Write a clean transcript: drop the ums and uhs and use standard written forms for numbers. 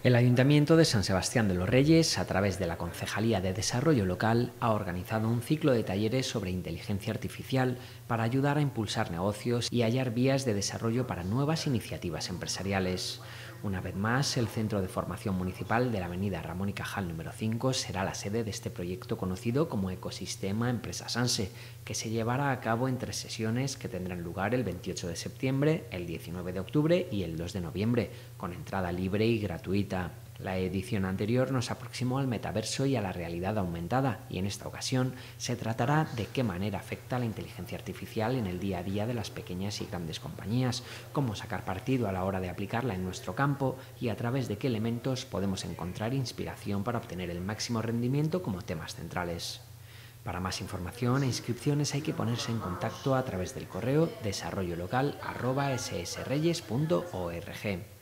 El Ayuntamiento de San Sebastián de los Reyes, a través de la Concejalía de Desarrollo Local, ha organizado un ciclo de talleres sobre inteligencia artificial para ayudar a impulsar negocios y hallar vías de desarrollo para nuevas iniciativas empresariales. Una vez más, el Centro de Formación Municipal de la Avenida Ramón y Cajal número 5 será la sede de este proyecto conocido como Ecosistema Empresa Sanse, que se llevará a cabo en 3 sesiones que tendrán lugar el 28 de septiembre, el 19 de octubre y el 2 de noviembre, con entrada libre y gratuita. La edición anterior nos aproximó al metaverso y a la realidad aumentada, y en esta ocasión se tratará de qué manera afecta la inteligencia artificial en el día a día de las pequeñas y grandes compañías, cómo sacar partido a la hora de aplicarla en nuestro campo y a través de qué elementos podemos encontrar inspiración para obtener el máximo rendimiento como temas centrales. Para más información e inscripciones hay que ponerse en contacto a través del correo desarrollolocal@ssreyes.org.